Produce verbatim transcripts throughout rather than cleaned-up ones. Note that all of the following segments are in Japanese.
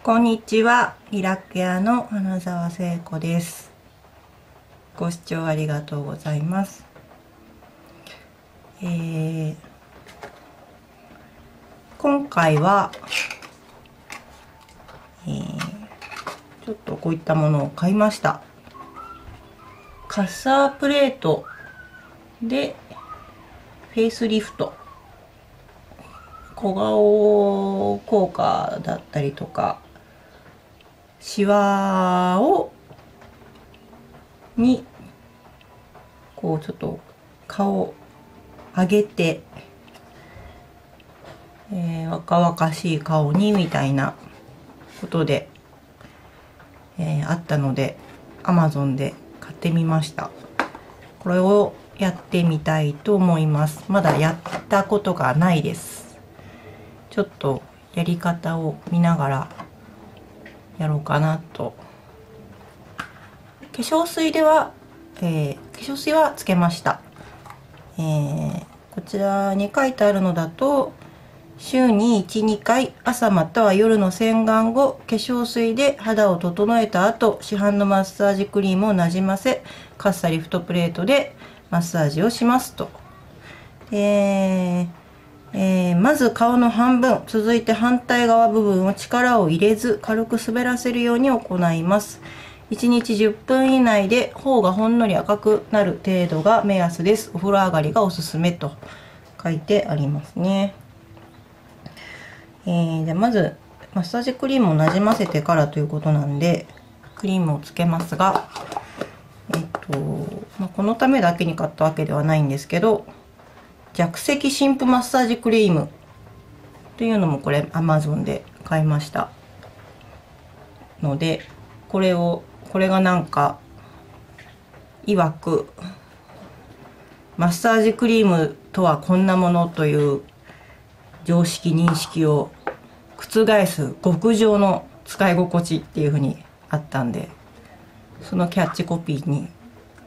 こんにちは、リラクケアの花澤聖子です。ご視聴ありがとうございます。えー、今回は、えー、ちょっとこういったものを買いました。カッサープレートでフェイスリフト、小顔効果だったりとかシワをにこうちょっと顔を上げて、えー、若々しい顔にみたいなことで、えー、あったので アマゾン で買ってみました。これをやってみたいと思います。まだやったことがないです。ちょっとやり方を見ながらやろうかなと。化粧水では、えー、化粧水はつけました。えー、こちらに書いてあるのだと、週にいち、にかい朝または夜の洗顔後、化粧水で肌を整えた後、市販のマッサージクリームをなじませ、カッサリフトプレートでマッサージをしますと。えーえー、まず顔の半分、続いて反対側部分を力を入れず軽く滑らせるように行います。いちにちじゅっぷん以内で頬がほんのり赤くなる程度が目安です。お風呂上がりがおすすめと書いてありますね。えー、じゃあまずマッサージクリームをなじませてからということなんで、クリームをつけますが、えっと、まあ、このためだけに買ったわけではないんですけど、弱赤深部マッサージクリームというのもこれ アマゾン で買いましたので、これをこれがなんか曰くマッサージクリームとはこんなものという常識認識を覆す極上の使い心地っていう風にあったんで、そのキャッチコピーに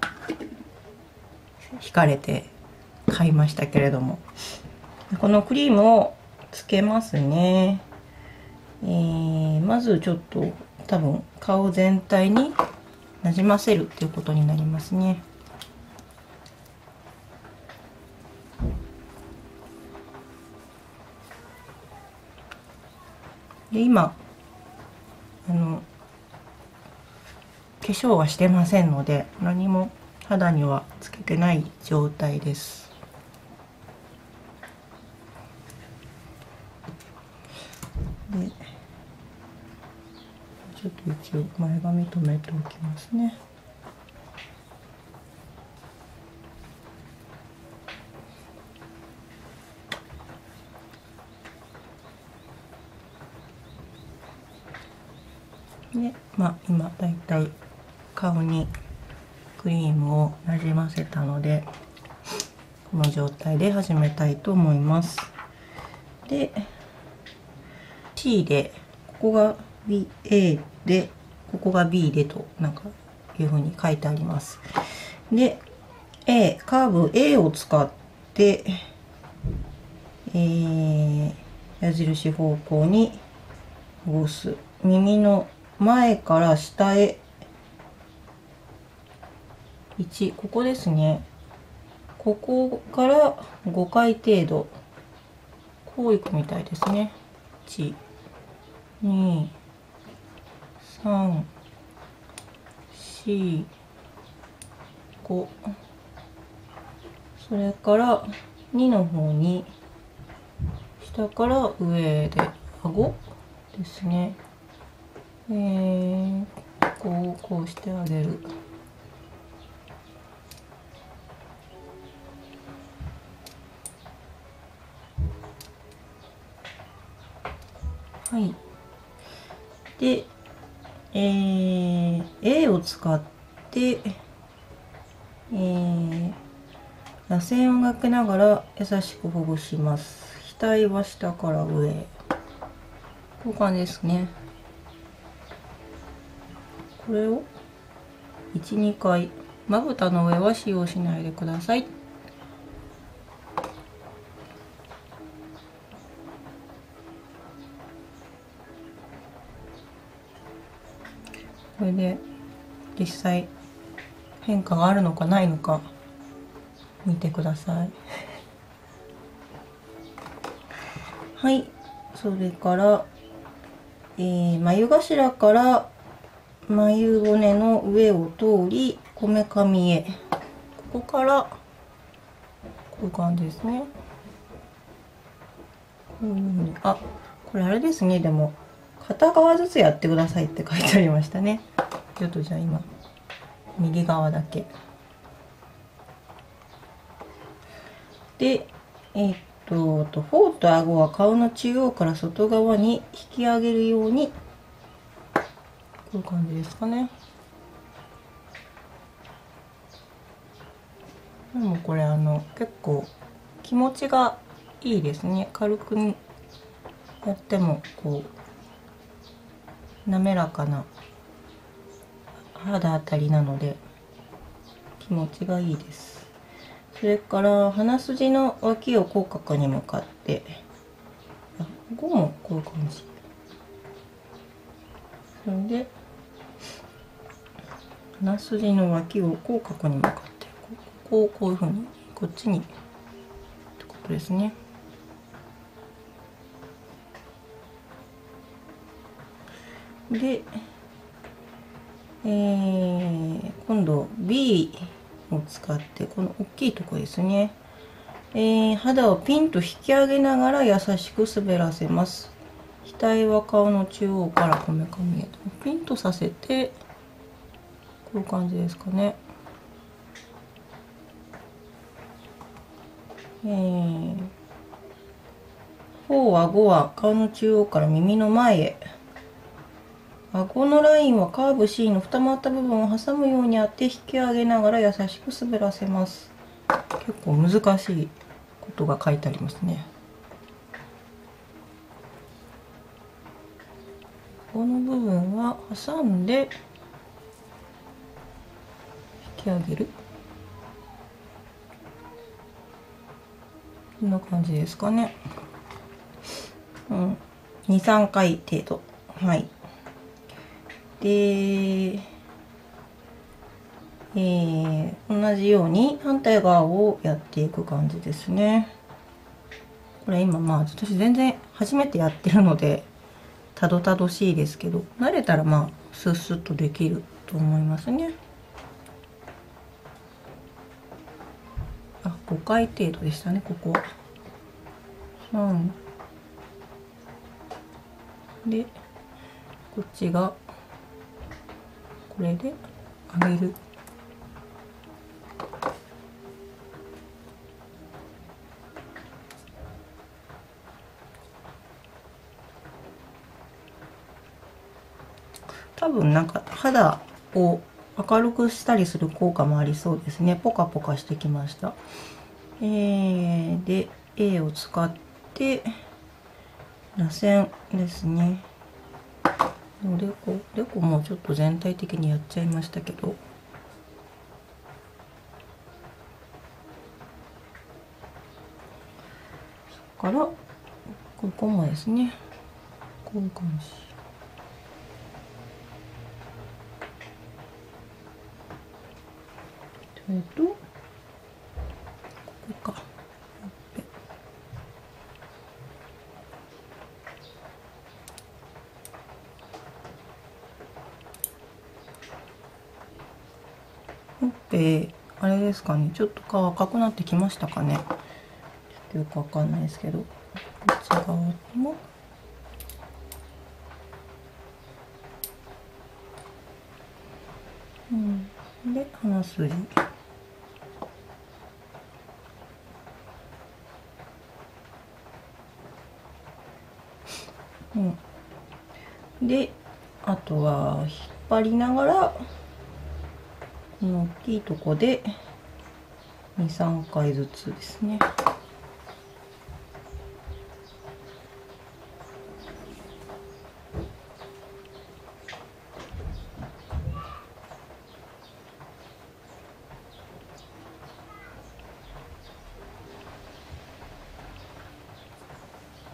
惹かれて買いましたけれども、このクリームをつけますね。えー、まずちょっと多分顔全体になじませるっていうことになりますね。で今あの化粧はしてませんので、何も肌にはつけてない状態です。でちょっと一応前髪留めておきますね。で、まあ今だいたい顔にクリームをなじませたので、この状態で始めたいと思います。で C でここが ビーエー でここが ビー でとなんかいうふうに書いてあります。で A カーブ A を使って、えー、矢印方向に押す。耳の前から下へいち、ここですね。ここからごかい程度こういくみたいですね。いち、に、さん、よん、ご、それからにの方に下から上で顎ですね。えー、こうこうしてあげる。はい。で、えー、A を使って、えー、螺旋を描きながら優しくほぐします。額は下から上。こういう感じですね。これをいち、にかい。まぶたの上は使用しないでください。 これで実際変化があるのかないのか見てください。はい、それから、えー、眉頭から眉骨の上を通りこめかみへ、ここからこういう感じですね。うん、あ、これあれですね。でも片側ずつやってくださいって書いてありましたね。ちょっとじゃあ今右側だけで、えー、っと頬と顎は顔の中央から外側に引き上げるように、こういう感じですかね。でもこれあの結構気持ちがいいですね。軽くやってもこう滑らかな肌あたりなので気持ちがいいです。それから鼻筋の脇を口角に向かって、あ、ここもこういう感じ。それで鼻筋の脇を口角に向かってここをこういうふうにこっちにってことですね。で、えー、今度 B を使ってこの大きいとこですね、えー、肌をピンと引き上げながら優しく滑らせます。額は顔の中央からこめかみへピンとさせて、こういう感じですかね。えー、頬顎は顔の中央から耳の前へ。顎のラインはカーブ C の二股部分を挟むようにあって引き上げながら優しく滑らせます。結構難しいことが書いてありますね。この部分は挟んで引き上げる。こんな感じですかね。うん、にさんかい程度。はい。で、えー、同じように反対側をやっていく感じですね。これ今まあ私全然初めてやってるのでたどたどしいですけど、慣れたらまあスッスッとできると思いますね。あ、ごかい程度でしたね、ここは。うん。で、こっちがこれで上げる。多分なんか肌を明るくしたりする効果もありそうですね。ポカポカしてきました。えー、で A を使って螺旋ですね。でこでこもちょっと全体的にやっちゃいましたけど、そこからここもですね、こういう感じ。それとここか。ほっぺ、あれですかね、ちょっと顔赤くなってきましたかね。ちょっとよくわかんないですけど、こっち側もうん、で鼻筋。うん、であとは引っ張りながらこの大きいとこでにさんかいずつですね。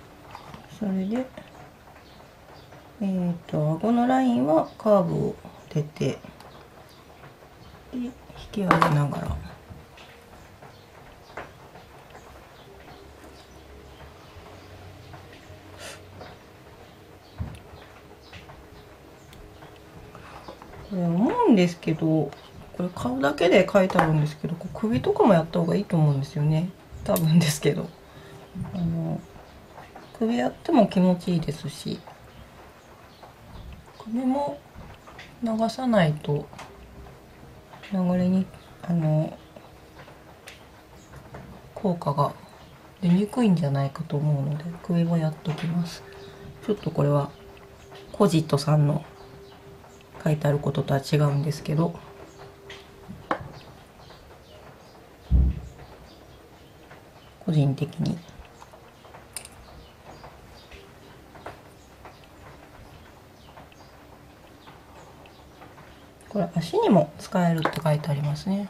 それでえっと顎のラインはカーブをてて、で引き上げながら。これ思うんですけど、これ顔だけで描いてあるんですけど、こう首とかもやった方がいいと思うんですよね。多分ですけど、あの首やっても気持ちいいですし、首も流さないと流れにあの効果が出にくいんじゃないかと思うので、首もやっときます。ちょっとこれはコジットさんの書いてあることとは違うんですけど、個人的にこれ足にも使えるって書いてありますね。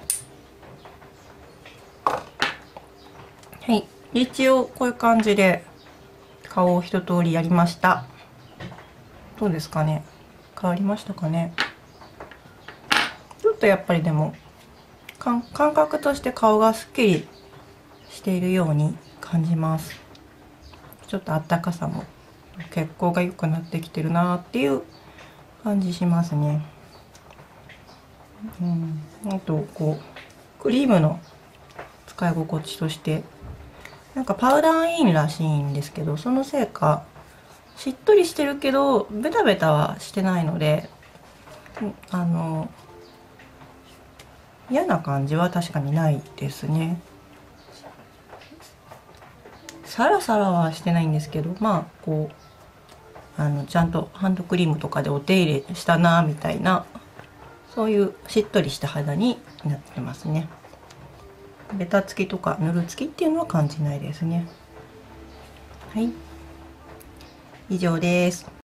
はい、一応こういう感じで顔を一通りやりました。どうですかね、変わりましたかね。ちょっとやっぱりでも感覚として顔がすっきりしているように感じます。ちょっとあったかさも血行が良くなってきてるなっていう感じしますね。うん、あとこうクリームの使い心地としてなんかパウダーインらしいんですけど、そのせいかしっとりしてるけどベタベタはしてないので、あの嫌な感じは確かにないですね。サラサラはしてないんですけど、まあこうあのちゃんとハンドクリームとかでお手入れしたなみたいな、そういうしっとりした肌になってますね。ベタつきとかぬるつきっていうのは感じないですね。はい、以上です。